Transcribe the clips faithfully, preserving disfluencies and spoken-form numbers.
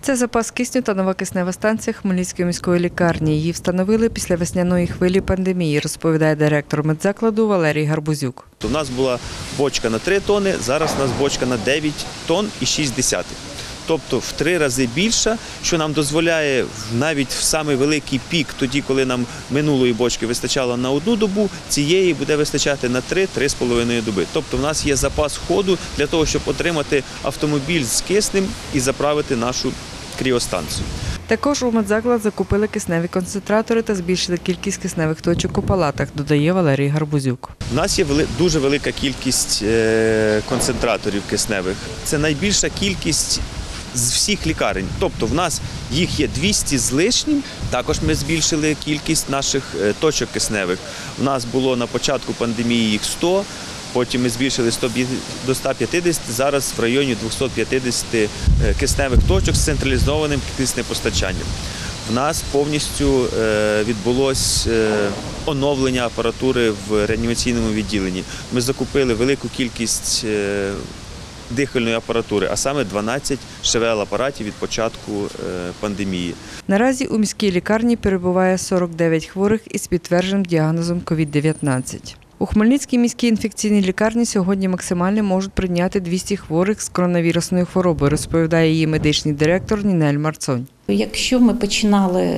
Це запас кисню та нова киснева станція Хмельницької міської лікарні. Її встановили після весняної хвилі пандемії, розповідає директор медзакладу Валерій Гарбузюк. У нас була бочка на три тонни, зараз у нас бочка на дев'ять тонн і шість десятих. Тобто в три рази більша, що нам дозволяє навіть в самий великий пік, тоді, коли нам минулої бочки вистачало на одну добу, цієї буде вистачати на три-три з половиною доби. Тобто в нас є запас ходу для того, щоб отримати автомобіль з киснем і заправити нашу кріостанцію. Також у медзаклад закупили кисневі концентратори та збільшили кількість кисневих точок у палатах, додає Валерій Гарбузюк. У нас є дуже велика кількість концентраторів кисневих. Це найбільша кількість з всіх лікарень. Тобто в нас їх є двісті з лишнім, також ми збільшили кількість наших точок кисневих. У нас було на початку пандемії їх сто, потім ми збільшили до ста п'ятдесяти, зараз в районі двохсот п'ятдесяти кисневих точок з централізованим киснепостачанням. В нас повністю відбулось оновлення апаратури в реанімаційному відділенні. Ми закупили велику кількість дихальної апаратури, а саме дванадцять ШВЛ-апаратів від початку пандемії. Наразі у міській лікарні перебуває сорок дев'ять хворих із підтвердженим діагнозом ковід дев'ятнадцять. У Хмельницькій міській інфекційній лікарні сьогодні максимально можуть прийняти двісті хворих з коронавірусною хворобою, розповідає її медичний директор Нінель Марцонь. Якщо ми починали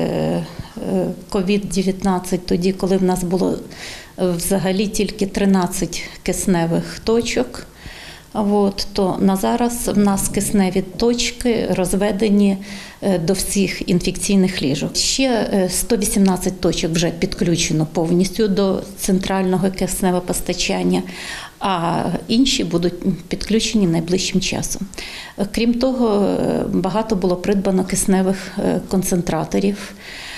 ковід дев'ятнадцять тоді, коли в нас було взагалі тільки тринадцять кисневих точок, От, то на зараз в нас кисневі точки розведені до всіх інфекційних ліжок. Ще сто вісімнадцять точок вже підключено повністю до центрального кисневопостачання, а інші будуть підключені найближчим часом. Крім того, багато було придбано кисневих концентраторів,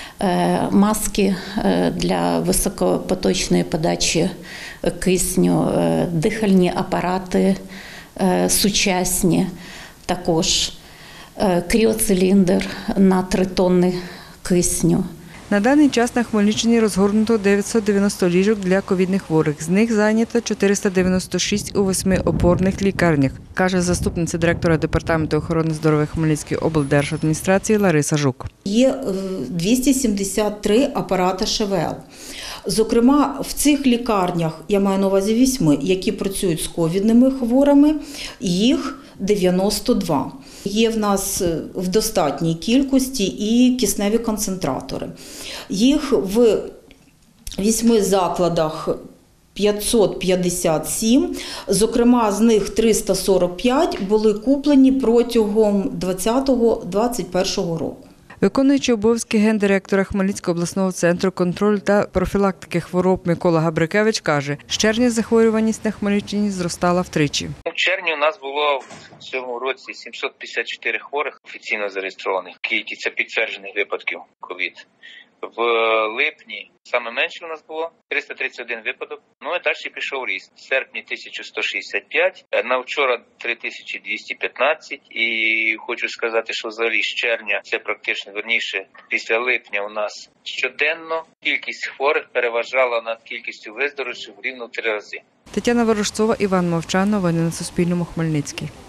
маски для високопоточної подачі кисню, дихальні апарати сучасні, також кріоциліндр на три тонни кисню. На даний час на Хмельниччині розгорнуто дев'ятсот дев'яносто ліжок для ковідних хворих. З них зайнято чотириста дев'яносто шість у восьми опорних лікарнях, каже заступниця директора Департаменту охорони здоров'я Хмельницької облдержадміністрації Лариса Жук. Є двісті сімдесят три апарати ШВЛ. Зокрема, в цих лікарнях, я маю на увазі вісьми, які працюють з ковідними хворими, їх дев'яносто два. Є в нас в достатній кількості і кисневі концентратори. Їх в вісьми закладах п'ятсот п'ятдесят сім, зокрема з них триста сорок п'ять були куплені протягом двадцятого - двадцять першого року. Виконуючий обов'язки гендиректора Хмельницького обласного центру контролю та профілактики хвороб Микола Габрикевич каже, з червня захворюваність на Хмельниччині зростала втричі. В червні у нас було в цьому році сімсот п'ятдесят чотири хворих офіційно зареєстрованих, кількість це підтверджених випадків ковід. В липні саме менше у нас було триста тридцять один випадок, ну і далі пішов ріст. В серпні тисяча сто шістдесят п'ять, на вчора три тисячі двісті п'ятнадцять, і хочу сказати, що взагалі з червня, це практично верніше, після липня у нас щоденно кількість хворих переважала над кількістю виздоровчих рівно в три рази. Тетяна Ворожцова, Іван Мовчан. Новини на Суспільному. Хмельницький.